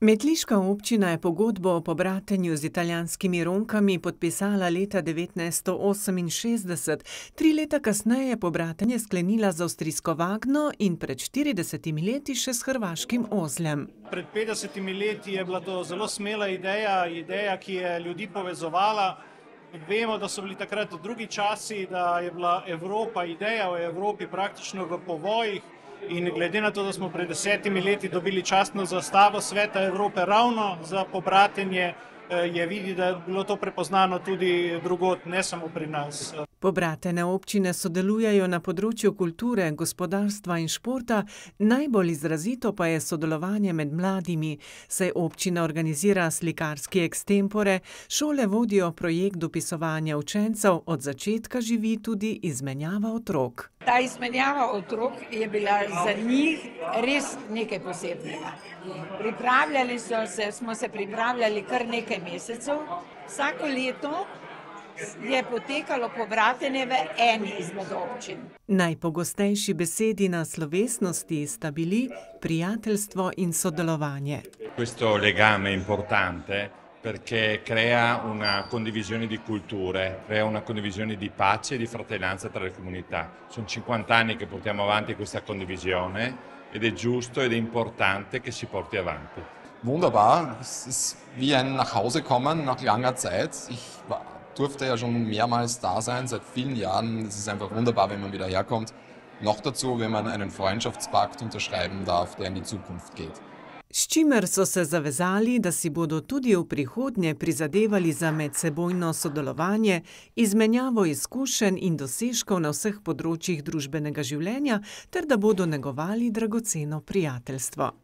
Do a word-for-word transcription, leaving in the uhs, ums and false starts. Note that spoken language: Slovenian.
Metliška občina je pogodbo o pobratenju z italijanskimi Romkami podpisala leta devetnajststo oseminšestdeset, tri leta kasneje je pobratenje sklenila z avstrijsko Vagno in pred štiridesetimi leti še s hrvaškim Ozljem. Pred petdesetimi leti je bila to zelo smela ideja, ideja, ki je ljudi povezovala. Vemo, da so bili takrat drugi časi, da je bila Evropa, ideja o Evropi praktično v povojih. In glede na to, da smo pred desetimi leti dobili častno zastavo Sveta Evrope ravno za pobratenje, je videti, da je bilo to prepoznano tudi drugod, ne samo pri nas. Pobratene občine sodelujejo na področju kulture, gospodarstva in športa, najbolj izrazito pa je sodelovanje med mladimi, saj občina organizira slikarski ekstempore, šole vodijo projekt dopisovanja učencev, od začetka živi tudi izmenjava otrok. Ta izmenjava otrok je bila za njih res nekaj posebnega. Pripravljali so se, smo se pripravljali kar nekaj mesecev, vsako leto je potekalo pobratenje v eni izmed občin. Najpogostejši besedi na slovesnosti sta bili prijateljstvo in sodelovanje. Questo legame è importante perché crea una condivisione di culture, crea una condivisione di pace e di fratellanza tra le comunità. Sono cinquanta anni che portiamo avanti questa condivisione ed è giusto ed è importante che si porti avanti. Wunderbar, es ist wie ein Nachhausekommen nach langer Zeit. Ich war durfte ja schon mehrmals da sein, seit vielen Jahren. Es ist einfach wunderbar, wenn man wieder herkommt. Noch dazu, wenn man einen Freundschaftspakt unterschreiben darf, der in die Zukunft geht. S čimer so se zavezali, da si bodo tudi v prihodnje prizadevali za medsebojno sodelovanje, izmenjavo izkušenj in dosežkov na vseh področjih družbenega življenja ter da bodo negovali dragoceno prijateljstvo.